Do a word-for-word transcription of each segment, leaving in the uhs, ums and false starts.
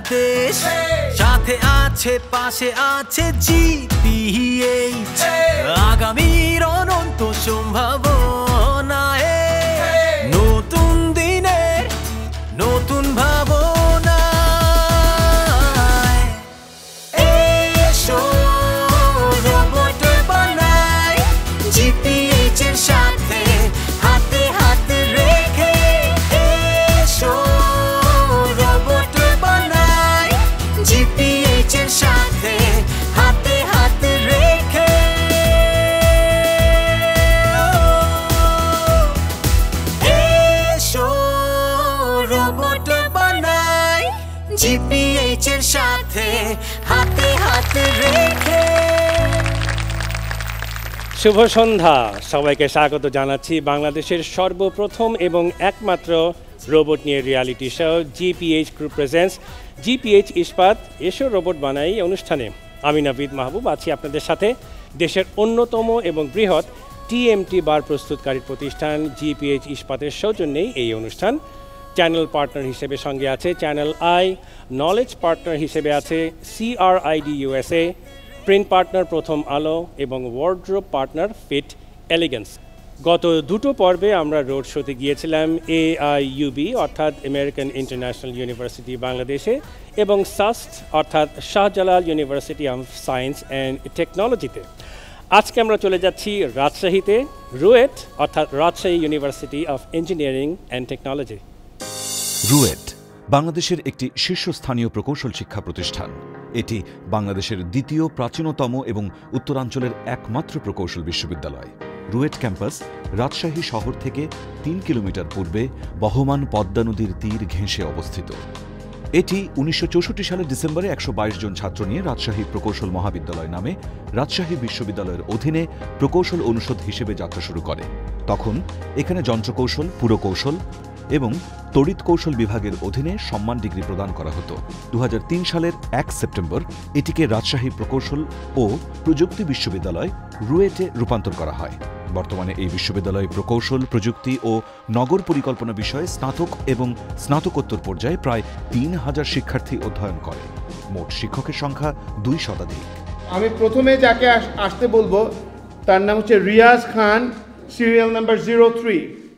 দেশ, সাথে আছে পাশে আছে জিপিএইচ, আগামীর অনন্ত সম্ভাবনায়, নতুন দিনের নতুন ভাবনা। এসো রোবট বানাই জিপিএইচ এর সাথে হাতে হাত রেখে, এসো রোবট বানাই জিপিএইচ এর সাথে হাতে হাত রেখে। এসো রোবট বানাই জিপিএইচ এর সাথে হাতে হাত রেখে। শুভ সন্ধ্যা, সবাইকে স্বাগত জানাচ্ছি বাংলাদেশের সর্বপ্রথম এবং একমাত্র রোবট নিয়ে reality show GPH group presents GPH Ispat এসো রোবট বানাই অনুষ্ঠানে। আমি নাবিদ মাহবুব আছি আপনাদের সাথে। দেশের অন্যতম এবং বৃহৎ টিএমটি বার প্রস্তুতকারী প্রতিষ্ঠান জিপিএইচ ইস্পাতের সৌজন্যেই এই অনুষ্ঠান। চ্যানেল পার্টনার হিসেবে সঙ্গে আছে চ্যানেল আই, নলেজ পার্টনার হিসেবে আছে সিআরআইডি USA, print partner Prothom Alo এবং ওয়ার্ড্রোব পার্টনার ফিট এলিগেন্স। গত দুটো পর্বে আমরা রোড শোতে গিয়েছিলাম এআইইউবি অর্থাৎ আমেরিকান ইন্টারন্যাশনাল ইউনিভার্সিটি বাংলাদেশে এবং সাস্ট অর্থাৎ Shahjalal university of science and টেকনোলজিতে। আজকে আমরা চলে যাচ্ছি রাজশাহীতে, রুয়েট অর্থাৎ Rajshahi university of engineering and technology. RUET বাংলাদেশের একটি শীর্ষস্থানীয় প্রকৌশল শিক্ষা প্রতিষ্ঠান। এটি বাংলাদেশের দ্বিতীয় প্রাচীনতম এবং উত্তরাঞ্চলের একমাত্র প্রকৌশল বিশ্ববিদ্যালয়। রুয়েট ক্যাম্পাস রাজশাহী শহর থেকে তিন কিলোমিটার পূর্বে বহমান পদ্মা নদীর তীর ঘেঁষে অবস্থিত। এটি উনিশশো চৌষট্টি সালের ডিসেম্বরে একশো বাইশ জন ছাত্র নিয়ে রাজশাহী প্রকৌশল মহাবিদ্যালয় নামে রাজশাহী বিশ্ববিদ্যালয়ের অধীনে প্রকৌশল অনুষদ হিসেবে যাত্রা শুরু করে। তখন এখানে যন্ত্রকৌশল, পুরকৌশল এবং তড়িৎ কৌশল বিভাগের অধীনে সম্মান ডিগ্রি প্রদান করা হতো। দু হাজার তিন সালের এক সেপ্টেম্বর এটিকে রাজশাহী প্রকৌশল ও প্রযুক্তি বিশ্ববিদ্যালয় রুয়েটে রূপান্তর করা হয়। বর্তমানে এই বিশ্ববিদ্যালয় প্রকৌশল, প্রযুক্তি ও নগর পরিকল্পনা বিষয়ে স্নাতক এবং স্নাতকোত্তর পর্যায়ে প্রায় তিন হাজার শিক্ষার্থী অধ্যয়ন করে। মোট শিক্ষকের সংখ্যা দুই শতাধিক। আমি প্রথমে যাকে আসতে বলবো তার নাম হচ্ছে Riaz Khan, serial number zero three.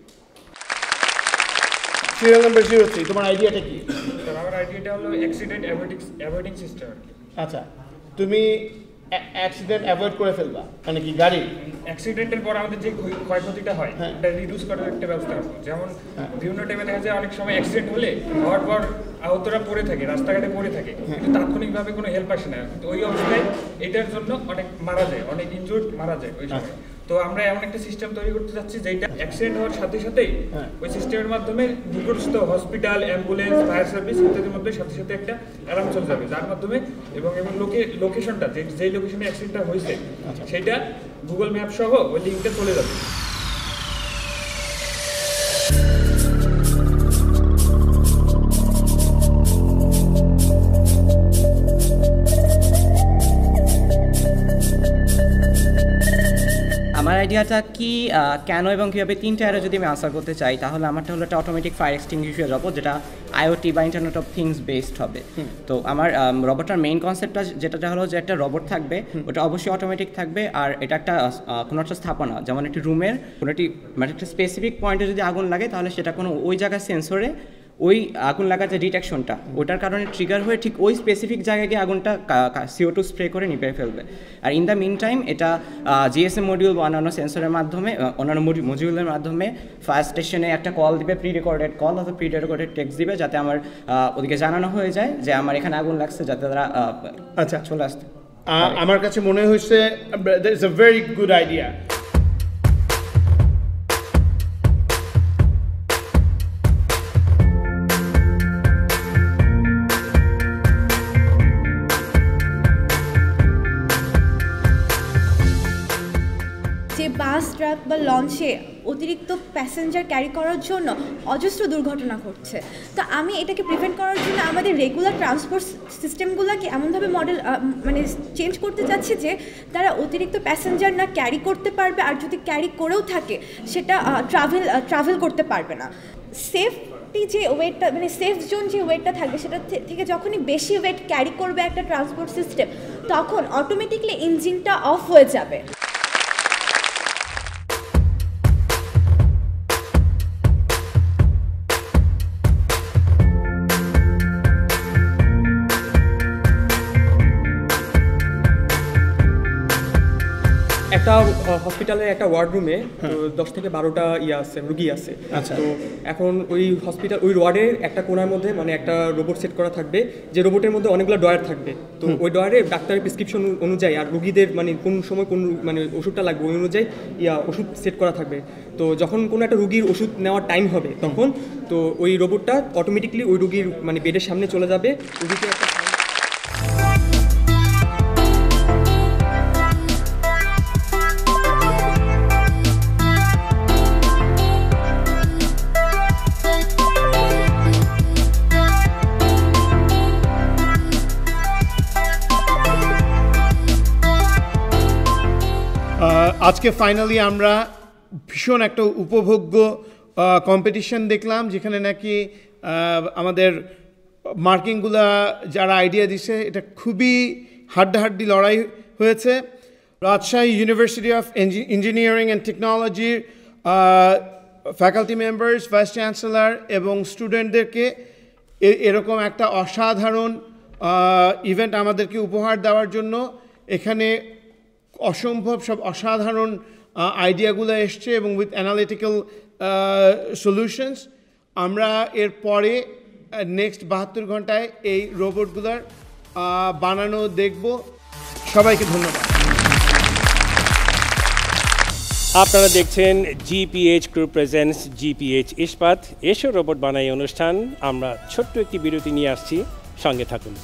Serial number zero three, তোমার আইডিয়াটা কি? আমার আইডিয়াটা হলো অ্যাক্সিডেন্ট অ্যাভয়েডিং সিস্টেম আর কি। আচ্ছা, তুমি অ্যাক্সিডেন্ট অ্যাভয়েড করে ফেলবা মানে কি গাড়ি অ্যাক্সিডেন্টের পর আমাদের যে ক্ষয়ক্ষতিটা হয় এটা রিডিউস করার একটা ব্যবস্থা আছে। যেমন বিভিন্ন টাইমে দেখা যায় অনেক সময় অ্যাক্সিডেন্ট হলে হওয়ার পর আহতরা পড়ে থাকে, রাস্তাঘাটে পড়ে থাকে, কিন্তু তাৎক্ষণিকভাবে কোনো হেল্প আসে না। কিন্তু ওই অবস্থায় এটার জন্য অনেক মারা যায়, অনেক ইনজুর্ড মারা যায় ওই সময়। তো আমরা এমন একটা সিস্টেম তৈরি করতে যাচ্ছি যেটা অ্যাক্সিডেন্ট হওয়ার সাথে সাথেই ওই সিস্টেমের মাধ্যমে নিকটস্থ হসপিটাল, অ্যাম্বুলেন্স, ফায়ার সার্ভিস ইত্যাদির মধ্যে সাথে সাথে একটা অ্যালার্ম চলে যাবে, যার মাধ্যমে এবং এবং লোকে লোকেশনটা যে যেই লোকেশনে অ্যাক্সিডেন্টটা হয়েছে সেটা গুগল ম্যাপ সহ ওই লিঙ্কটা চলে যাবে। আমার আইডিয়াটা কি, কেন এবং কীভাবে তিনটা এরো যদি আমি আনসার করতে চাই তাহলে আমারটা হলো একটা অটোমেটিক ফায়ার এক্সটিংগুইশার রবট, যেটা আইওটি বা ইন্টারনেট অফ থিংস বেসড হবে। তো আমার রবটটার মেইন কনসেপ্টটা যেটা হলো যে একটা রবট থাকবে, ওটা অবশ্যই অটোমেটিক থাকবে, আর এটা একটা কোনো একটা স্থাপনা, যেমন একটি রুমের কোনো একটি মানে একটা স্পেসিফিক পয়েন্টে যদি আগুন লাগে তাহলে সেটা কোনো ওই জায়গার সেন্সরে ওই আগুন লাগার যে ডিটেকশনটা ওটার কারণে ট্রিগার হয়ে ঠিক ওই স্পেসিফিক জায়গায় গিয়ে আগুনটা সিও টু স্প্রে করে নিভিয়ে ফেলবে। আর ইন দ্য মিন টাইম এটা জিএসএম মডিউল বা অন্যান্য সেন্সরের মাধ্যমে, অন্যান্য মডিউলের মাধ্যমে ফায়ার স্টেশনে একটা কল দিবে, প্রি রেকর্ডেড কল অথবা প্রি রেকর্ডেড টেক্সট দিবে, যাতে আমার ওদিকে জানানো হয়ে যায় যে আমার এখানে আগুন লাগছে, যাতে তারা আচ্ছা চলে আসতে। আমার কাছে মনে হয়েছে that is a very good idea. Bus, truck বা লঞ্চে অতিরিক্ত প্যাসেঞ্জার ক্যারি করার জন্য অজস্র দুর্ঘটনা ঘটছে। তো আমি এটাকে প্রিভেন্ট করার জন্য আমাদের রেগুলার ট্রান্সপোর্ট সিস্টেমগুলোকে এমনভাবে মডেল মানে চেঞ্জ করতে চাচ্ছি যে তারা অতিরিক্ত প্যাসেঞ্জার না ক্যারি করতে পারবে, আর যদি ক্যারি করেও থাকে সেটা ট্রাভেল ট্রাভেল করতে পারবে না। সেফ মোটামুটি যে ওয়েটটা মানে সেফ জোন যে ওয়েটটা থাকবে সেটা থেকে যখনই বেশি ওয়েট ক্যারি করবে একটা ট্রান্সপোর্ট সিস্টেম তখন অটোমেটিকলি ইঞ্জিনটা অফ হয়ে যাবে। একটা হসপিটালের একটা ওয়ার্ড রুমে তো দশ থেকে বারোটা ইয়ে আছে রুগী আছে। তো এখন ওই হসপিটাল ওই ওয়ার্ডের একটা কোণার মধ্যে মানে একটা রোবট সেট করা থাকবে, যে রোবটের মধ্যে অনেকগুলো ডয়ার থাকবে। তো ওই ডয়ারে ডাক্তারের প্রেসক্রিপশন অনুযায়ী আর রুগীদের মানে কোন সময় কোন মানে ওষুধটা লাগবে ওই অনুযায়ী ইয়া ওষুধ সেট করা থাকবে। তো যখন কোনো একটা রুগীর ওষুধ নেওয়ার টাইম হবে তখন তো ওই রোবটটা অটোমেটিকলি ওই রুগীর মানে বেডের সামনে চলে যাবে, রুগীকে একটা আজকে ফাইনালি আমরা ভীষণ একটা উপভোগ্য কম্পিটিশন দেখলাম, যেখানে নাকি আমাদের মার্কিংগুলা যারা আইডিয়া দিছে এটা খুবই হাড্ডাহাড্ডি লড়াই হয়েছে। Rajshahi university of engineering and টেকনোলজির ফ্যাকাল্টি মেম্বার্স, ভাইস চ্যান্সেলর এবং স্টুডেন্টদেরকে এরকম একটা অসাধারণ ইভেন্ট আমাদেরকে উপহার দেওয়ার জন্য এখানে অসম্ভব সব অসাধারণ আইডিয়াগুলো এসছে এবং উইথ অ্যানালিটিক্যাল সলিউশনস। আমরা এর পরে নেক্সট বাহাত্তর ঘন্টায় এই রোবটগুলোর বানানো দেখব। সবাইকে ধন্যবাদ। আপনারা দেখছেন GPH group presents GPH Ispat এসো রোবট বানাই অনুষ্ঠান। আমরা ছোট্ট একটি বিরতি নিয়ে আসছি, সঙ্গে থাকুন।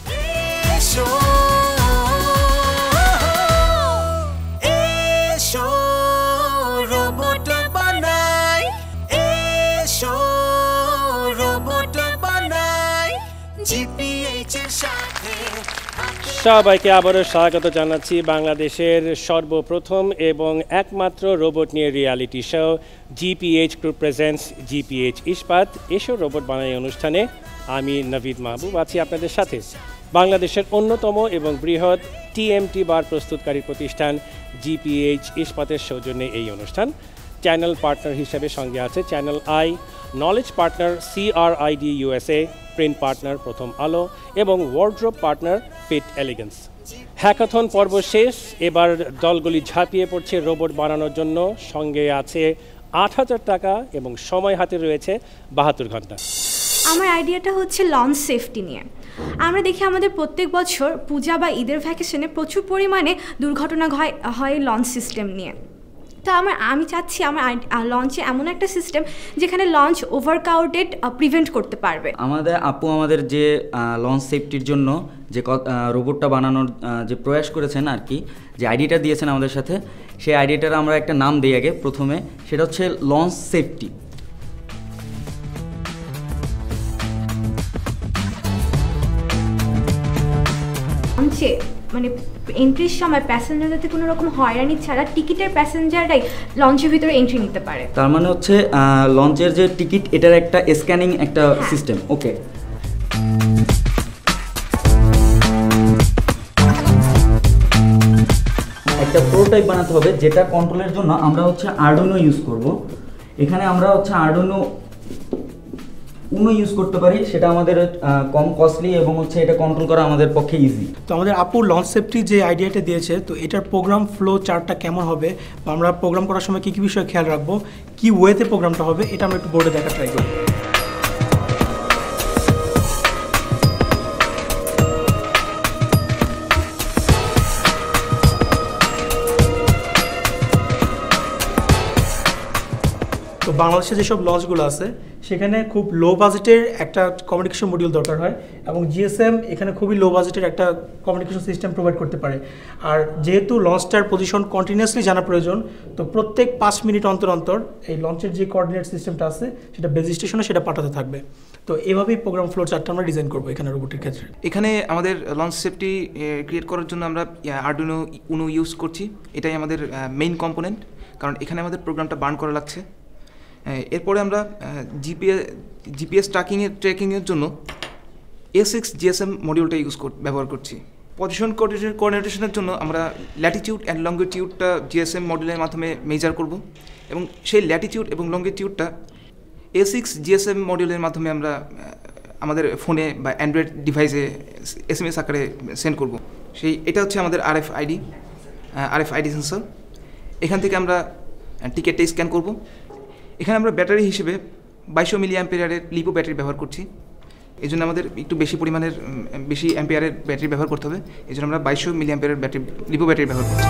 সবাইকে আবারও স্বাগত জানাচ্ছি বাংলাদেশের সর্বপ্রথম এবং একমাত্র রোবট নিয়ে reality show GPH group presents GPH Ispat এসো রোবট বানাই অনুষ্ঠানে। আমি নভিদ মাহবুব আছি আপনাদের সাথে। বাংলাদেশের অন্যতম এবং বৃহৎ টিএমটি বার প্রস্তুতকারী প্রতিষ্ঠান জিপিএইচ ইস্পাতের সৌজন্যে এই অনুষ্ঠান। চ্যানেল পার্টনার হিসেবে সঙ্গে আছে channel I, knowledge partner CRID USA, print partner Prothom Alo এবং wardrobe partner fit elegance. Hackathon পর্ব শেষ, এবার দলগুলি ঝাঁপিয়ে পড়ছে রোবট বানানোর জন্য। সঙ্গে আছে আট হাজার টাকা এবং সময় হাতে রয়েছে বাহাত্তর ঘন্টা। আমার আইডিয়াটা হচ্ছে লঞ্চ সেফটি নিয়ে। আমরা দেখি আমাদের প্রত্যেক বছর পূজা বা ঈদের ভ্যাকেশনে প্রচুর পরিমাণে দুর্ঘটনা হয় হয় লঞ্চ সিস্টেম নিয়ে। তো আমার আমি চাচ্ছি আমার লঞ্চে এমন একটা সিস্টেম যেখানে লঞ্চ ওভারক্রাউডেড প্রিভেন্ট করতে পারবে। আমাদের আপু আমাদের যে লঞ্চ সেফটির জন্য যে রোবটটা বানানোর যে প্রয়াস করেছেন আর কি, যে আইডিয়াটা দিয়েছেন আমাদের সাথে, সেই আইডিয়াটার আমরা একটা নাম দিই আগে প্রথমে, সেটা হচ্ছে লঞ্চ সেফটি। লঞ্চে মানে এন্ট্রির সময় প্যাসেঞ্জার যাতে কোনো রকম হয়রানি ছাড়া টিকিটের প্যাসেঞ্জাররাই লঞ্চের ভিতরে এন্ট্রি নিতে পারে। তার মানে হচ্ছে লঞ্চের যে টিকিট এটার একটা স্ক্যানিং একটা সিস্টেম। ওকে, একটা প্রোটোটাইপ বানাতে হবে যেটা কন্ট্রোলের জন্য আমরা হচ্ছে আরডুইনো ইউজ করব। এখানে আমরা হচ্ছে আরডুইনো উনো ইউজ করতে পারি, সেটা আমাদের কম কস্টলি এবং হচ্ছে এটা কন্ট্রোল করা আমাদের পক্ষে ইজি। তো আমাদের আপুর লঞ্চ সেফটি যে আইডিয়াটা দিয়েছে, তো এটার প্রোগ্রাম ফ্লো চার্টটা কেমন হবে বা আমরা প্রোগ্রাম করার সময় কী কী বিষয়ে খেয়াল রাখবো, কী ওয়েতে প্রোগ্রামটা হবে, এটা আমরা একটু বোর্ডে দেখা ট্রাই করি। তো বাংলাদেশে যেসব লঞ্চগুলো আছে সেখানে খুব লো বাজেটের একটা কমিউনিকেশন মডিউল দরকার হয় এবং জিএসএম এখানে খুবই লো বাজেটের একটা কমিউনিকেশন সিস্টেম প্রোভাইড করতে পারে। আর যেহেতু লঞ্চটার পজিশন কন্টিনিউয়াসলি জানা প্রয়োজন, তো প্রত্যেক পাঁচ মিনিট অন্তর অন্তর এই লঞ্চের যে কোঅর্ডিনেট সিস্টেমটা আছে সেটা বেজ স্টেশনে সেটা পাঠাতে থাকবে। তো এভাবেই প্রোগ্রাম ফ্লো চার্টটা আমরা ডিজাইন করবো এখানে রোবটের ক্ষেত্রে। এখানে আমাদের লঞ্চ সেফটি ক্রিয়েট করার জন্য আমরা আরডুইনো উনো ইউজ করছি। এটাই আমাদের মেইন কম্পোনেন্ট, কারণ এখানে আমাদের প্রোগ্রামটা বার্ন করা লাগছে। এরপরে আমরা জিপিএস জিপিএস ট্র্যাকিংয়ের ট্র্যাকিংয়ের জন্য এ সিক্স জিএসএম মডিউলটা ইউজ কর ব্যবহার করছি। পজিশন কোঅর্ডিনেশনের জন্য আমরা ল্যাটিটিউড অ্যান্ড লঙ্গিটিউডটা জিএসএম মডিউলের মাধ্যমে মেজার করব এবং সেই ল্যাটিটিউড এবং লঙ্গিটিউডটা এ সিক্স জিএসএম মডিউলের মাধ্যমে আমরা আমাদের ফোনে বা অ্যান্ড্রয়েড ডিভাইসে এস এম এস আকারে সেন্ড করব। সেই এটা হচ্ছে আমাদের R F ID R F ID sensor. এখান থেকে আমরা টিকেটটা স্ক্যান করব। এখানে আমরা ব্যাটারি হিসেবে বাইশশো মিলি অ্যাম্পিয়ারের লিপো ব্যাটারি ব্যবহার করছি। এই জন্য আমাদের একটু বেশি পরিমাণের বেশি অ্যাম্পিয়ারের ব্যাটারি ব্যবহার করতে হবে। এই জন্য আমরা বাইশশো মিলি অ্যাম্পিয়ারের ব্যাটারি লিপো ব্যাটারি ব্যবহার করছি।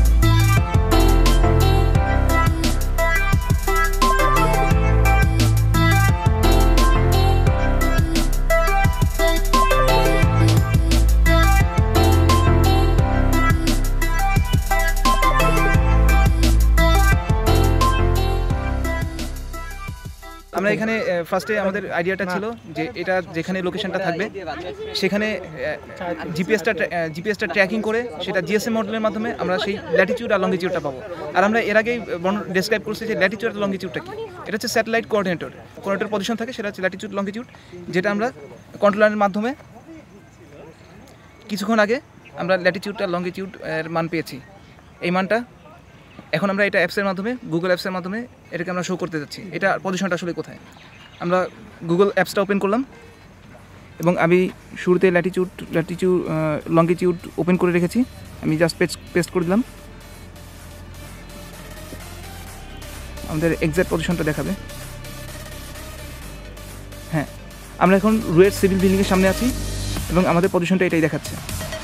আমরা এখানে ফার্স্টে আমাদের আইডিয়াটা ছিল যে এটা যেখানে লোকেশনটা থাকবে সেখানে জিপিএসটা জিপিএসটা ট্র্যাকিং করে সেটা জিএসএম মডেলের মাধ্যমে আমরা সেই ল্যাটিটিউড আর লঙ্গিটিউডটা পাবো। আর আমরা এর আগেই ডেসক্রাইব করছি যে ল্যাটিটিউড আর লঙ্গিটিউডটা কি। এটা হচ্ছে স্যাটেলাইট কোঅর্ডিনেটর, কোঅর্ডিনেটর পজিশন থাকে, সেটা হচ্ছে ল্যাটিটিউড লঙ্গিটিউড, যেটা আমরা কন্ট্রোলারের মাধ্যমে কিছুক্ষণ আগে আমরা ল্যাটিটিউড আর লঙ্গিটিউড এর মান পেয়েছি। এই মানটা এখন আমরা এটা অ্যাপসের মাধ্যমে গুগল অ্যাপসের মাধ্যমে এটাকে আমরা শো করতে যাচ্ছি। এটা পজিশনটা আসলে কোথায়। আমরা গুগল অ্যাপসটা ওপেন করলাম এবং আমি শুরুতে ল্যাটিটিউড ল্যাটিটিউড লঙ্গিটিউড ওপেন করে রেখেছি। আমি জাস্ট পেস্ট পেস্ট করে দিলাম, আমাদের এক্সাক্ট পজিশনটা দেখাবে। হ্যাঁ, আমরা এখন রুয়েট সিভিল বিল্ডিংয়ের সামনে আছি এবং আমাদের পজিশনটা এটাই দেখাচ্ছে।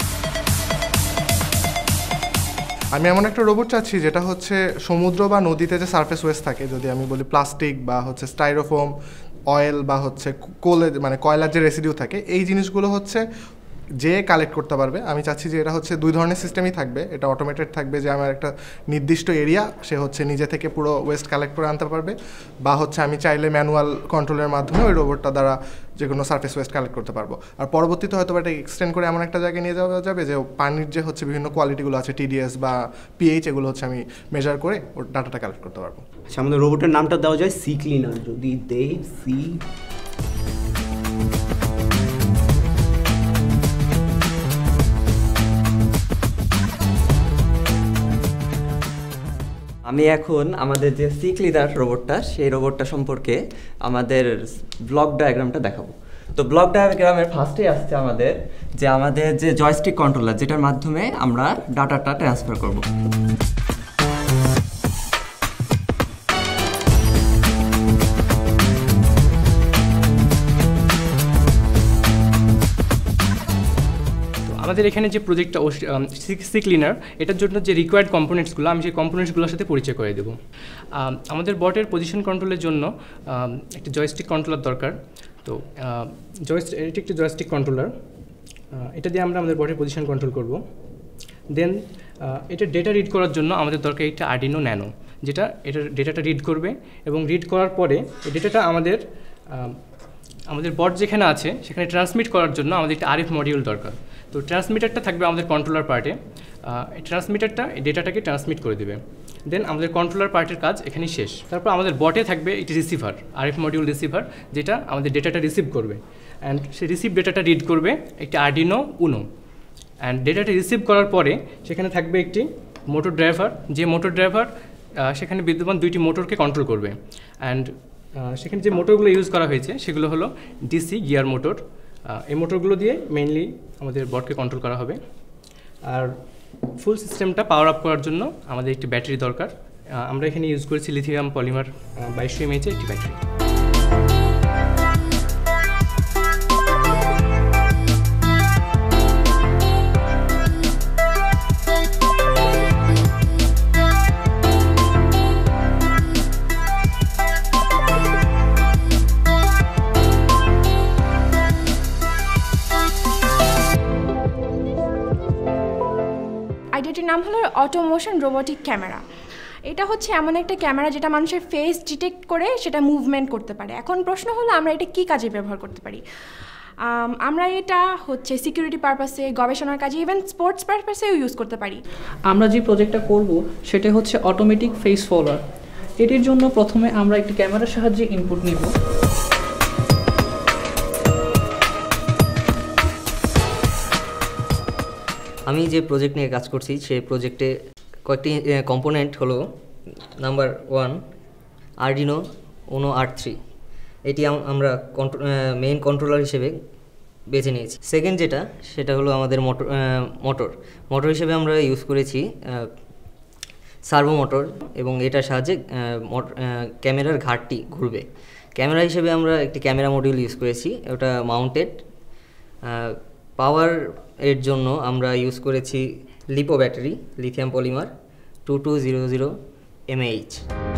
আমি এমন একটা রোবট চাচ্ছি যেটা হচ্ছে সমুদ্র বা নদীতে যে সারফেস ওয়েস্ট থাকে, যদি আমি বলি প্লাস্টিক বা হচ্ছে স্টাইরোফোম, অয়েল বা হচ্ছে কোলে মানে কয়লার যে রেসিডিউ থাকে, এই জিনিসগুলো হচ্ছে যে কালেক্ট করতে পারবে। আমি চাচ্ছি যে এটা হচ্ছে দুই ধরনের সিস্টেমই থাকবে। এটা অটোমেটেড থাকবে যে আমার একটা নির্দিষ্ট এরিয়া সে হচ্ছে নিজে থেকে পুরো ওয়েস্ট কালেক্ট করে আনতে পারবে, বা হচ্ছে আমি চাইলে ম্যানুয়াল কন্ট্রোলের মাধ্যমে ওই রোবটটা দ্বারা যে কোনো সারফেস ওয়েস্ট কালেক্ট করতে পারবো। আর পরবর্তীতে হয়তো এটা এক্সটেন্ড করে এমন একটা জায়গায় নিয়ে যাওয়া যাবে যে পানির যে হচ্ছে বিভিন্ন কোয়ালিটিগুলো আছে, টিডিএস বা পিএইচ, এগুলো হচ্ছে আমি মেজার করে ওর ডাটাটা কালেক্ট করতে পারবো। আচ্ছা, আমাদের রোবটের নামটা দেওয়া যায় সি ক্লিনার। যদি দেই সি আমি এখন আমাদের যে সি ক্লিনার রোবটটা, সেই রোবটটা সম্পর্কে আমাদের ব্লক ডায়াগ্রামটা দেখাবো। তো ব্লক ডায়াগ্রামের ফার্স্টে আসছে আমাদের যে আমাদের যে জয়স্টিক কন্ট্রোলার, যেটার মাধ্যমে আমরা ডাটাটা ট্রান্সফার করব। আমাদের এখানে যে প্রজেক্টটা সি ক্লিনার, এটার জন্য যে রিকোয়ার্ড কম্পোনেন্টসগুলো, আমি সেই কম্পোনেন্টসগুলোর সাথে পরিচয় করে দেবো। আমাদের বটের পজিশন কন্ট্রোলের জন্য একটা জয়স্টিক কন্ট্রোলার দরকার। তো জয়স্টিক এটি একটি জয়স্টিক কন্ট্রোলার, এটা দিয়ে আমরা আমাদের বটের পজিশন কন্ট্রোল করব। দেন এটা ডেটা রিড করার জন্য আমাদের দরকার একটা আর্ডিনো ন্যানো, যেটা এটার ডেটাটা রিড করবে এবং রিড করার পরে এই ডেটাটা আমাদের আমাদের বট যেখানে আছে সেখানে ট্রান্সমিট করার জন্য আমাদের একটা আরএফ মডিউল দরকার। তো ট্রান্সমিটারটা থাকবে আমাদের কন্ট্রোলার পার্টে, এই ট্রান্সমিটারটা এই ডেটাটাকে ট্রান্সমিট করে দেবে। দেন আমাদের কন্ট্রোলার পার্টের কাজ এখানেই শেষ। তারপর আমাদের বটে থাকবে একটি রিসিভার, আরএফ মডিউল রিসিভার, যেটা আমাদের ডেটাটা রিসিভ করবে অ্যান্ড সেই রিসিভ ডেটাটা রিড করবে একটি আর্ডিনো উনো। অ্যান্ড ডেটাটা রিসিভ করার পরে সেখানে থাকবে একটি মোটর ড্রাইভার, যে মোটর ড্রাইভার সেখানে বিদ্যমান দুইটি মোটরকে কন্ট্রোল করবে। অ্যান্ড সেখানে যে মোটরগুলো ইউজ করা হয়েছে সেগুলো হলো ডিসি গিয়ার মোটর। এই মোটরগুলো দিয়ে মেইনলি আমাদের বটকে কন্ট্রোল করা হবে। আর ফুল সিস্টেমটা পাওয়ার আপ করার জন্য আমাদের একটি ব্যাটারি দরকার। আমরা এখানে ইউজ করেছি লিথিয়াম পলিমার বাইশশো এমএএইচের একটি ব্যাটারি। আইডিয়াটির নাম হলো অটোমোশন রোবোটিক ক্যামেরা। এটা হচ্ছে এমন একটা ক্যামেরা যেটা মানুষের ফেস ডিটেক্ট করে সেটা মুভমেন্ট করতে পারে। এখন প্রশ্ন হলো আমরা এটা কী কাজে ব্যবহার করতে পারি। আমরা এটা হচ্ছে সিকিউরিটি পারপাসে, গবেষণার কাজে, ইভেন স্পোর্টস পারপাসেও ইউজ করতে পারি। আমরা যে প্রজেক্টটা করব সেটা হচ্ছে অটোমেটিক ফেস ফলোয়ার। এটির জন্য প্রথমে আমরা একটি ক্যামেরার সাহায্যে ইনপুট নিব। আমি যে প্রজেক্ট নিয়ে কাজ করছি সেই প্রজেক্টে কয়েকটি কম্পোনেন্ট হলো নাম্বার ওয়ান আরডিনো উনো আর থ্রি, এটি আমরা মেইন কন্ট্রোলার হিসেবে বেছে নিয়েছি। সেকেন্ড যেটা সেটা হলো আমাদের মোটর মোটর মোটর হিসেবে আমরা ইউজ করেছি সার্ভো মোটর, এবং এটার সাহায্যে ক্যামেরার ঘাটটি ঘুরবে। ক্যামেরা হিসেবে আমরা একটি ক্যামেরা মডিউল ইউজ করেছি, ওটা মাউন্টেড। পাওয়ার এর জন্য আমরা ইউজ করেছি LiPo battery, lithium polymer two two zero zero MH.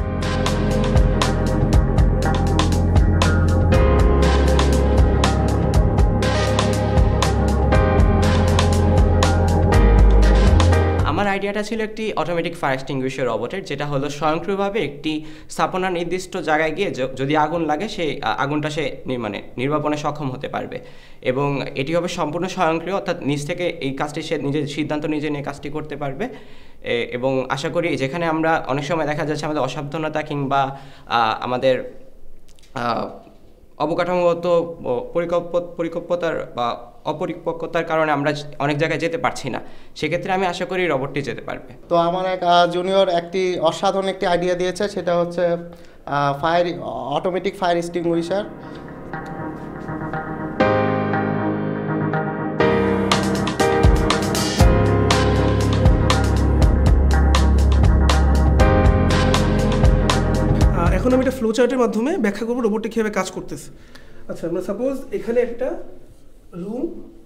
আমার আইডিয়াটা ছিল একটি অটোমেটিক ফায়ার এক্সটিংগুইশার রোবটের, যেটা হলো স্বয়ংক্রিয়ভাবে একটি স্থাপনার নির্দিষ্ট জায়গায় গিয়ে যদি আগুন লাগে সেই আগুনটা সে মানে নির্বাপনে সক্ষম হতে পারবে, এবং এটি হবে সম্পূর্ণ স্বয়ংক্রিয়, অর্থাৎ নিজ থেকে এই কাজটি সে নিজের সিদ্ধান্ত নিজে নিয়ে কাজটি করতে পারবে। এবং আশা করি যেখানে আমরা অনেক সময় দেখা যাচ্ছে আমাদের অসাবধানতা কিংবা আমাদের অবকাঠামোগত পরিকল্পতার বা অপরিপক্কতার কারণে আমরা অনেক জায়গায় যেতে পারছি না, সেক্ষেত্রে আমি আশা করি রোবটটি যেতে পারবে। তো আমার এক জুনিয়র একটি অসাধারণ একটি আইডিয়া দিয়েছে, সেটা হচ্ছে ফায়ার অটোমেটিক ফায়ার এক্সটিংগুইশার। এখন আমি এটা ফ্লো চার্টের মাধ্যমে ব্যাখ্যা করবো রোবটটি কীভাবে কাজ করতেছে। আচ্ছা, আমরা সাপোজ এখানে একটা রুম,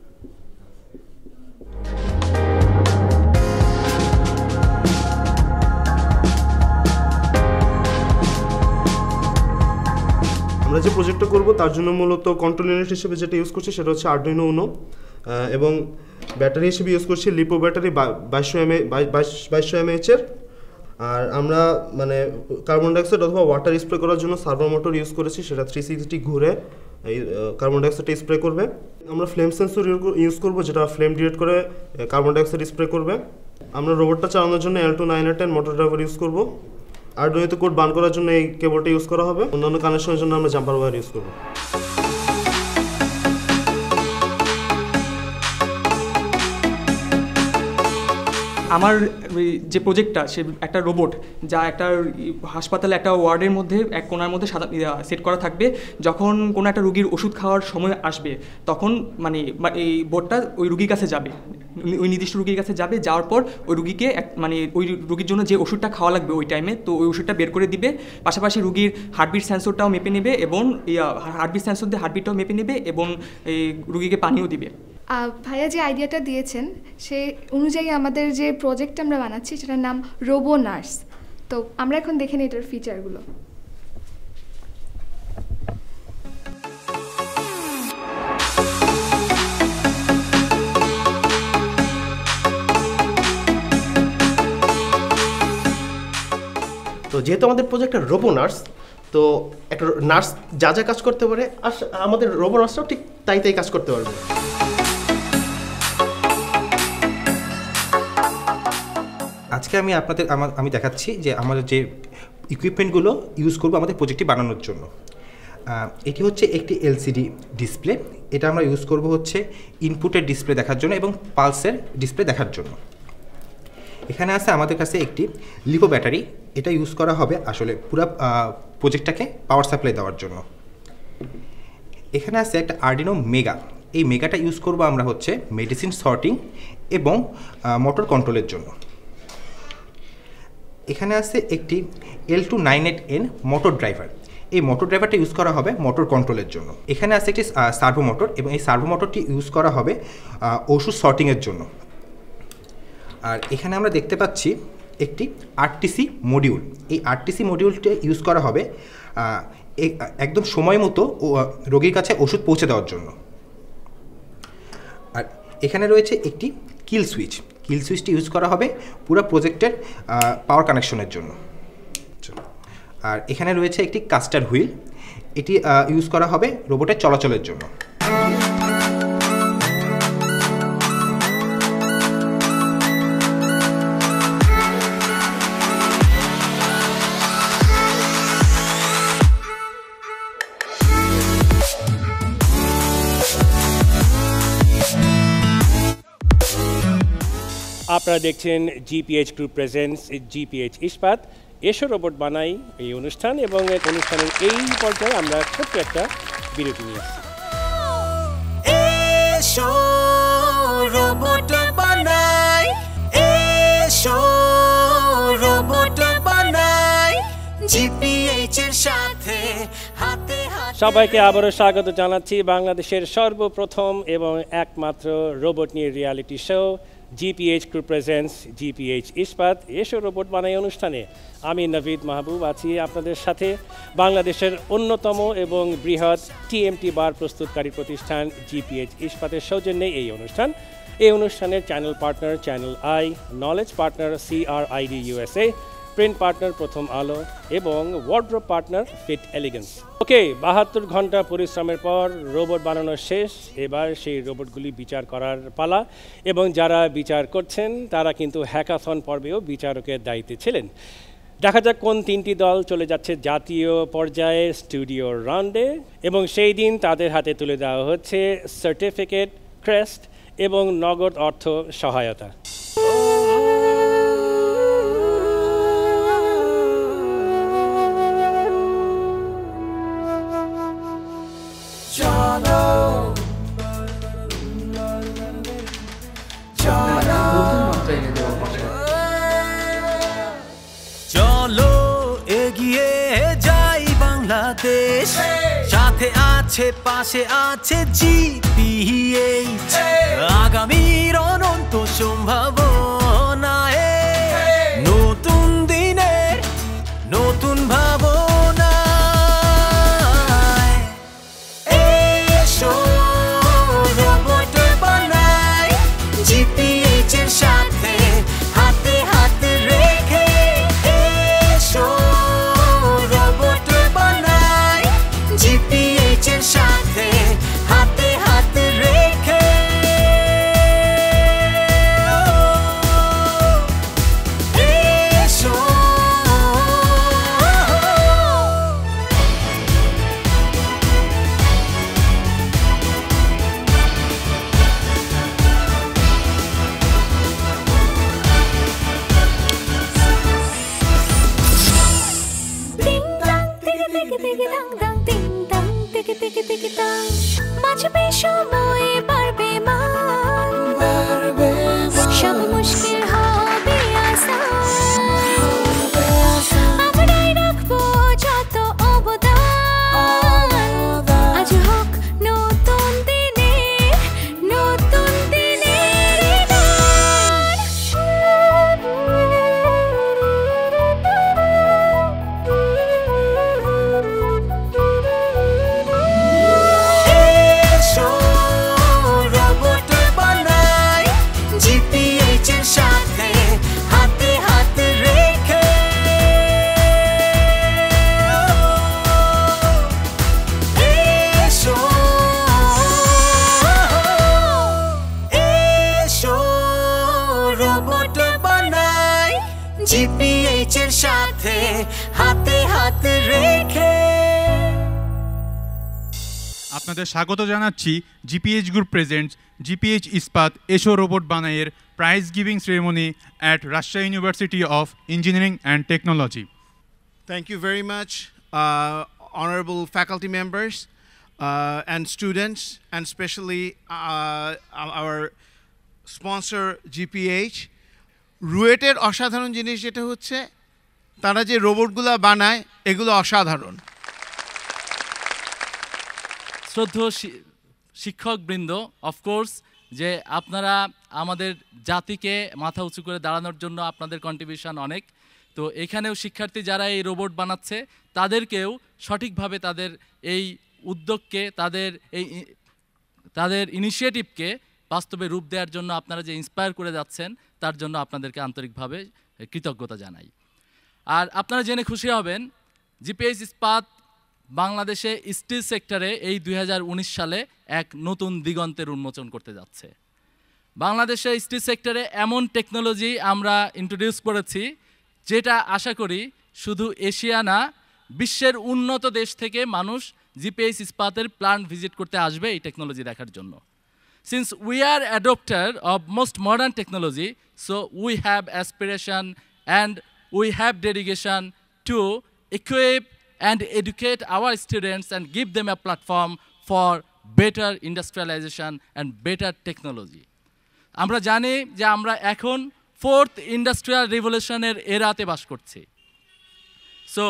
আমরা যে প্রজেক্টটা করব তার জন্য মূলত কন্ট্রোল ইউনিট হিসেবে যেটা ইউজ করছি সেটা হচ্ছে আরডুইনো উনো, এবং ব্যাটারি হিসেবে ইউজ করছি লিপো ব্যাটারি বাইশশো এম বাইশশো এমএএচের। আর আমরা মানে কার্বন ডাইঅক্সাইড অথবা ওয়াটার স্প্রে করার জন্য সার্ভো মোটর ইউজ করেছি, সেটা থ্রি সিক্সটি ঘুরে এই কার্বন ডাইঅক্সাইডটা স্প্রে করবে। আমরা ফ্লেম সেন্সর ইউজ করবো, যেটা ফ্লেম ডিটেক্ট করে কার্বন ডাইঅক্সাইড স্প্রে করবে। আমরা রোবটটা চালানোর জন্য L two nine ten motor driver use করবো। আরডুইনোতে কোড বার্ন করার জন্য এই কেবলটা ইউজ করা হবে। অন্যান্য কানেকশনের জন্য আমরা জাম্পার ওয়্যার ইউজ করবো। আমার যে প্রজেক্টটা সে একটা রোবট, যা একটা হাসপাতালে একটা ওয়ার্ডের মধ্যে এক কোণার মধ্যে সাদা সেট করা থাকবে। যখন কোনো একটা রুগীর ওষুধ খাওয়ার সময় আসবে তখন মানে এই বোর্ডটা ওই রুগীর কাছে যাবে, ওই নির্দিষ্ট রুগীর কাছে যাবে, যাওয়ার পর ওই রুগীকে এক মানে ওই রুগীর জন্য যে ওষুধটা খাওয়া লাগবে ওই টাইমে, তো ওই ওষুধটা বের করে দিবে। পাশাপাশি রুগীর হার্টবিট সেন্সরটাও মেপে নেবে, এবং হার্টবিট সেন্সর দিয়ে হার্টবিটটাও মেপে নেবে, এবং এই রুগীকে পানিও দিবে। ভাইয়া যে আইডিয়াটা দিয়েছেন সেই অনুযায়ী আমাদের যে প্রজেক্ট আমরা বানাচ্ছি সেটার নাম রোবো নার্স। তো আমরা এখন দেখে নিই এটার ফিচারগুলো। তো যেহেতু আমাদের প্রজেক্টের রোবো নার্স, তো একটা নার্স যা যা কাজ করতে পারে আর আমাদের রোবো নার্সটাও ঠিক তাই তাই কাজ করতে পারবে। আজকে আমি আপনাদের আমি দেখাচ্ছি যে আমাদের যে ইকুইপমেন্টগুলো ইউজ করবো আমাদের প্রজেক্টটি বানানোর জন্য। এটি হচ্ছে একটি এলসিডি ডিসপ্লে, এটা আমরা ইউজ করব হচ্ছে ইনপুটের ডিসপ্লে দেখার জন্য এবং পালসের ডিসপ্লে দেখার জন্য। এখানে আছে আমাদের কাছে একটি লিপো ব্যাটারি, এটা ইউজ করা হবে আসলে পুরো প্রজেক্টটাকে পাওয়ার সাপ্লাই দেওয়ার জন্য। এখানে আছে একটা আরডিনো মেগা, এই মেগাটা ইউজ করব আমরা হচ্ছে মেডিসিন সর্টিং এবং মোটর কন্ট্রোলের জন্য। এখানে আছে একটি L two nine eight N motor driver, এই মোটর ড্রাইভারটা ইউজ করা হবে মোটর কন্ট্রোলের জন্য। এখানে আছে একটি সার্ভো মোটর, এবং এই সার্ভো মোটরটি ইউজ করা হবে ওষুধ সর্টিংয়ের জন্য। আর এখানে আমরা দেখতে পাচ্ছি একটি আরটিসি মডিউল, এই আরটিসি মডিউলটি ইউজ করা হবে একদম সময় মতো রোগীর কাছে ওষুধ পৌঁছে দেওয়ার জন্য। আর এখানে রয়েছে একটি কিল সুইচ, কিল সুইচটি ইউজ করা হবে পুরো প্রজেক্টের পাওয়ার কানেকশনের জন্য। আর এখানে রয়েছে একটি কাস্টার হুইল, এটি ইউজ করা হবে রোবটের চলাচলের জন্য। আপনারা দেখছেন GPH group presents GPH Ispat এসো রোবট বানাই এই অনুষ্ঠান, এবং অনুষ্ঠানের এই পর্যায়ে আমরা ছোট্ট একটা বিরতি নিয়ে আসছি। এসো রোবট বানাই, এসো রোবট বানাই, জিপিএইচ এর সাথে হাতে হাতে। সবাইকে আবারও স্বাগত জানাচ্ছি বাংলাদেশের সর্বপ্রথম এবং একমাত্র রোবট নিয়ে reality show GPH group presents GPH Ispat এসো রোবট বানাই অনুষ্ঠানে। আমি নভীদ মাহবুব আছি আপনাদের সাথে। বাংলাদেশের অন্যতম এবং বৃহৎ টিএমটি বার প্রস্তুতকারী প্রতিষ্ঠান জিপিএইচ ইস্পাতের সৌজন্যে এই অনুষ্ঠান। এই অনুষ্ঠানের channel partner channel I, knowledge partner CRID USA, print partner Prothom Alo এবং wardrobe partner fit elegance. Okay, বাহাত্তর ঘন্টা পরিশ্রমের পর রোবট বানানো শেষ। এবার সেই রোবটগুলি বিচার করার পালা, এবং যারা বিচার করছেন তারা কিন্তু হ্যাকাথন পর্বেও বিচারকের দায়িত্বে ছিলেন। দেখা যাক কোন তিনটি দল চলে যাচ্ছে জাতীয় পর্যায়ে স্টুডিও রাউন্ডে, এবং সেই দিন তাদের হাতে তুলে দেওয়া হচ্ছে সার্টিফিকেট, ক্রেস্ট এবং নগদ অর্থ সহায়তা। চলো এগিয়ে যাই বাংলাদেশ, সাথে আছে পাশে আছে জিপিএইচ, আগামীর অনন্ত সম্ভাবনায়, নতুন দিনের নতুন ভাবনা। এসো রোবট বানাই, জিপিএইচ এর সাথে হাতে হাতে রেখে। এসো রোবট বানাই, জিপিএইচ এর সাথে হাতে হাতে রেখে। এসো বাঁচবে সময়ে বাড়বে মান, সব মুশকিল হবে আসান, আমরাই রাখবো যত অবদান। আজ হোক নতুন দিনে নতুন দিনের গান। এসো রোবট বানাই, জিপিএইচ এর সাথে হাতে হাতে রেখে। এসো এসো রোবট বানাই, জিপিএইচ এর সাথে হাতে হাতে রেখে। আপনাদের স্বাগত জানাচ্ছি GPH group presents GPH Ispat এসো রোবট বানাইয়ের prize giving ceremony at Rajshahi university of engineering and technology. Thank you very much, uh, honorable faculty members uh, and students, and especially uh, our sponsor G P H. রুয়েটের অসাধারণ জিনিস যেটা হচ্ছে তারা যে রোবটগুলো বানায় এগুলো অসাধারণ। শ্রদ্ধেয় শিক্ষকবৃন্দ, অফকোর্স যে আপনারা আমাদের জাতিকে মাথা উঁচু করে দাঁড়ানোর জন্য আপনাদের কন্ট্রিবিউশন অনেক। তো এখানেও শিক্ষার্থী যারা এই রোবট বানাচ্ছে তাদেরকেও সঠিকভাবে তাদের এই উদ্যোগকে, তাদের এই তাদের ইনিশিয়েটিভকে বাস্তবে রূপ দেওয়ার জন্য আপনারা যে ইন্সপায়ার করে যাচ্ছেন তার জন্য আপনাদেরকে আন্তরিকভাবে কৃতজ্ঞতা জানাই। আর আপনারা জেনে খুশি হবেন জিপিএইচ ইস্পাত বাংলাদেশে স্টিল সেক্টরে এই দুই হাজার উনিশ সালে এক নতুন দিগন্তের উন্মোচন করতে যাচ্ছে। বাংলাদেশে স্টিল সেক্টরে এমন টেকনোলজি আমরা ইন্ট্রোডিউস করেছি যেটা আশা করি শুধু এশিয়া না, বিশ্বের উন্নত দেশ থেকে মানুষ জিপিএইচ ইস্পাতের প্ল্যান্ট ভিজিট করতে আসবে এই টেকনোলজি দেখার জন্য। Since we are adopter of most modern technology, so we have aspiration and we have dedication to equip and educate our students and give them a platform for better industrialization and better technology. আমরা জানি যে আমরা এখন fourth industrial রিভলিউশনের এরাতে বাস করছি। So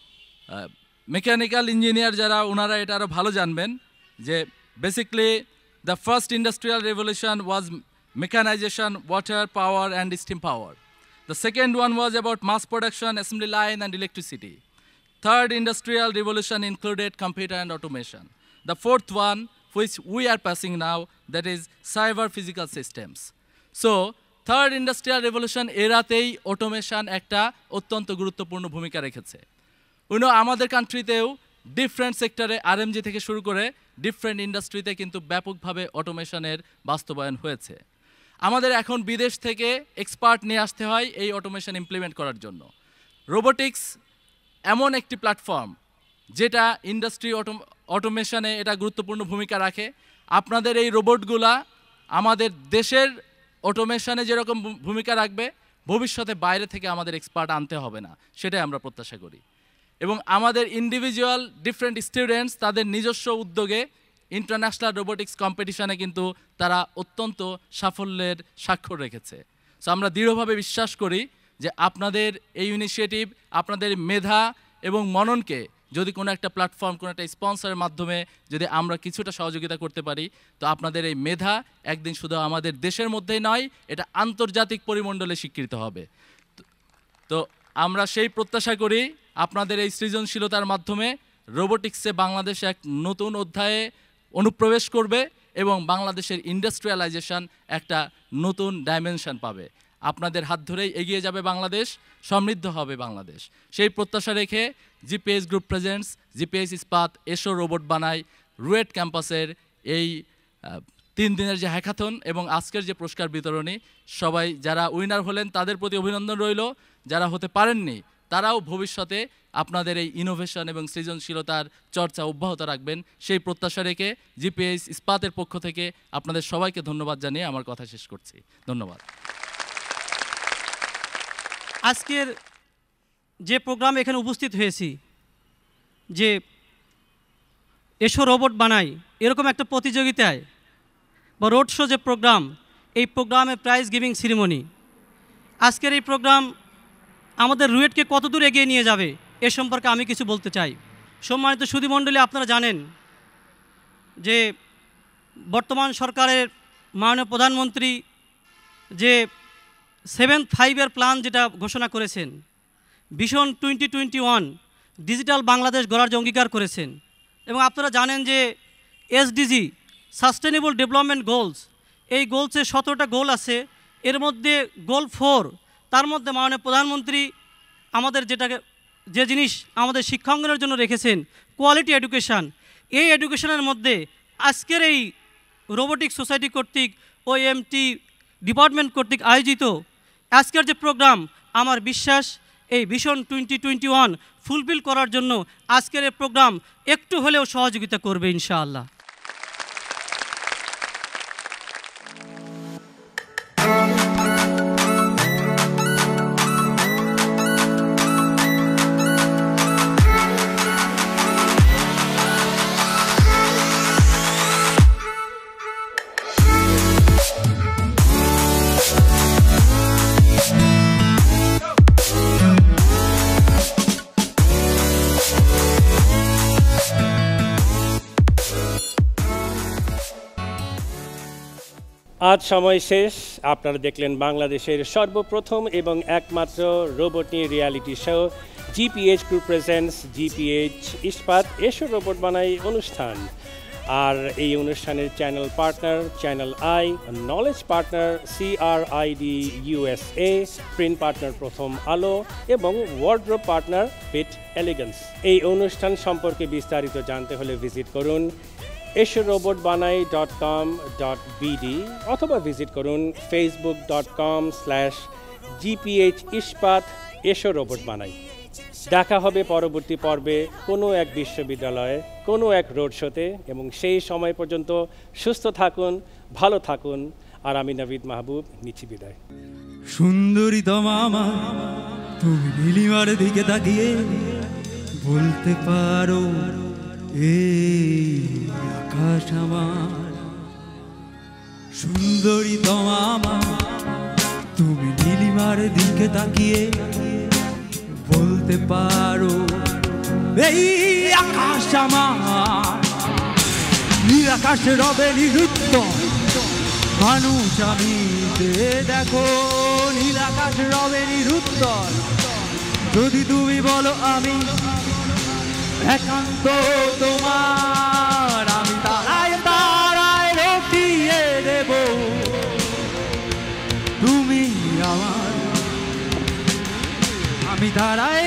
mechanical engineer যারা ওনারা এটা আরও ভালো জানবেন যে basically the first industrial revolution was mechanization, water power and steam power. The second one was about mass production, assembly line and electricity. Third industrial revolution included computer and automation. The fourth one, which we are passing now, that is cyber physical systems. So, third industrial revolution এরাতেই automation একটা অত্যন্ত গুরুত্বপূর্ণ ভূমিকা রেখেছে। উনো আমাদের কান্ট্রিতেও different সেক্টরে RMG থেকে শুরু করে ডিফারেন্ট ইন্ডাস্ট্রিতে কিন্তু ব্যাপকভাবে অটোমেশনের বাস্তবায়ন হয়েছে। আমাদের এখন বিদেশ থেকে এক্সপার্ট নিয়ে আসতে হয় এই অটোমেশন ইমপ্লিমেন্ট করার জন্য। রোবোটিক্স এমন একটি প্ল্যাটফর্ম যেটা ইন্ডাস্ট্রি অটো অটোমেশনে এটা গুরুত্বপূর্ণ ভূমিকা রাখে। আপনাদের এই রোবটগুলা আমাদের দেশের অটোমেশনে যেরকম ভূমিকা রাখবে, ভবিষ্যতে বাইরে থেকে আমাদের এক্সপার্ট আনতে হবে না, সেটাই আমরা প্রত্যাশা করি। এবং আমাদের ইন্ডিভিজুয়াল ডিফারেন্ট স্টুডেন্টস তাদের নিজস্ব উদ্যোগে ইন্টারন্যাশনাল রোবোটিক্স কম্পিটিশনে কিন্তু তারা অত্যন্ত সাফল্যের স্বাক্ষর রেখেছে। সো আমরা দৃঢ়ভাবে বিশ্বাস করি যে আপনাদের এই ইনিশিয়েটিভ, আপনাদের মেধা এবং মননকে যদি কোনো একটা প্ল্যাটফর্ম, কোনো একটা স্পন্সরের মাধ্যমে যদি আমরা কিছুটা সহযোগিতা করতে পারি, তো আপনাদের এই মেধা একদিন শুধু আমাদের দেশের মধ্যেই নয়, এটা আন্তর্জাতিক পরিমণ্ডলে স্বীকৃত হবে। তো আমরা সেই প্রত্যাশা করি আপনাদের এই সৃজনশীলতার মাধ্যমে রোবোটিক্সে বাংলাদেশ এক নতুন অধ্যায়ে অনুপ্রবেশ করবে এবং বাংলাদেশের ইন্ডাস্ট্রিয়ালাইজেশন একটা নতুন ডাইমেনশন পাবে। আপনাদের হাত ধরেই এগিয়ে যাবে বাংলাদেশ, সমৃদ্ধ হবে বাংলাদেশ। সেই প্রত্যাশা রেখে GPH group presents GPH Ispat এসো রোবট বানাই রুয়েট ক্যাম্পাসের এই তিন দিনের যে হ্যাকাথন এবং আজকের যে পুরস্কার বিতরণী, সবাই যারা উইনার হলেন তাদের প্রতি অভিনন্দন রইল। যারা হতে পারেননি তারাও ভবিষ্যতে আপনাদের এই ইনোভেশন এবং সৃজনশীলতার চর্চা অব্যাহত রাখবেন, সেই প্রত্যাশা রেখে জিপিএইচ ইস্পাতের পক্ষ থেকে আপনাদের সবাইকে ধন্যবাদ জানিয়ে আমার কথা শেষ করছি। ধন্যবাদ। আজকের যে প্রোগ্রাম এখানে উপস্থিত হয়েছি, যে এসো রোবট বানাই এরকম একটা প্রতিযোগিতায় বা রোড শো যে প্রোগ্রাম, এই প্রোগ্রামে প্রাইজ গিভিং সিরিমনি, আজকের এই প্রোগ্রাম আমাদের রুয়েটকে কতদূর এগিয়ে নিয়ে যাবে এ সম্পর্কে আমি কিছু বলতে চাই। সম্মানিত সুধীমণ্ডলী, আপনারা জানেন যে বর্তমান সরকারের মাননীয় প্রধানমন্ত্রী যে সেভেন ফাইভের প্ল্যান যেটা ঘোষণা করেছেন, vision twenty twenty one digital Bangladesh গড়ার যে অঙ্গীকার করেছেন, এবং আপনারা জানেন যে এসডিজি সাস্টেনেবল ডেভেলপমেন্ট গোলস, এই গোলসে সতেরোটা গোল আছে, এর মধ্যে গোল ফোর, তার মধ্যে মাননীয় প্রধানমন্ত্রী আমাদের যেটাকে যে জিনিস আমাদের শিক্ষাঙ্গনের জন্য রেখেছেন কোয়ালিটি এডুকেশান, এই এডুকেশনের মধ্যে আজকের এই রোবোটিক সোসাইটি কর্তৃক ও এমটি ডিপার্টমেন্ট কর্তৃক আয়োজিত আজকের যে প্রোগ্রাম, আমার বিশ্বাস এই vision twenty twenty one fulfil করার জন্য আজকের এই প্রোগ্রাম একটু হলেও সহযোগিতা করবে ইনশাআল্লাহ। আজ সময় শেষ। আপনারা দেখলেন বাংলাদেশের সর্বপ্রথম এবং একমাত্র রোবট নিয়ে reality show GPH group presents GPH Ispat এসো রোবট বানাই অনুষ্ঠান। আর এই অনুষ্ঠানের channel partner channel I, knowledge partner CRID USA, print partner Prothom Alo এবং ওয়ার্ড্রোব পার্টনার ফিট এলিগেন্স। এই অনুষ্ঠান সম্পর্কে বিস্তারিত জানতে হলে ভিজিট করুন এসো রোবট বানাই ডট কম ডট বিডি অথবা ভিজিট করুন Facebook dot com slash GPH Ispat এসো রোবট বানাই। দেখা হবে পরবর্তী পর্বে কোনো এক বিশ্ববিদ্যালয়ে কোনো এক রোড শোতে, এবং সেই সময় পর্যন্ত সুস্থ থাকুন, ভালো থাকুন। আর আমি নাভিদ মাহবুব নিচ্ছি বিদায়। সুন্দরী তমা আমার, তুমি নীলিমার দিকে তাকিয়ে বলতে পারো এই আকাশ আমার। সুন্দরী তমা আমার, তুমি নীলিমার দিকে তাকিয়ে বলতে পারো এই আকাশ আমার। নীল আকাশে রবে নিরুত্ত মানুষ আমি, দেখো নীল আকাশ রবে নিরুত্তর। যদি তুমি বলো আমি একান্ত তোমার, আমি তারায় তারায় রটিয়ে দেব তুমি আমার। আমি তারায়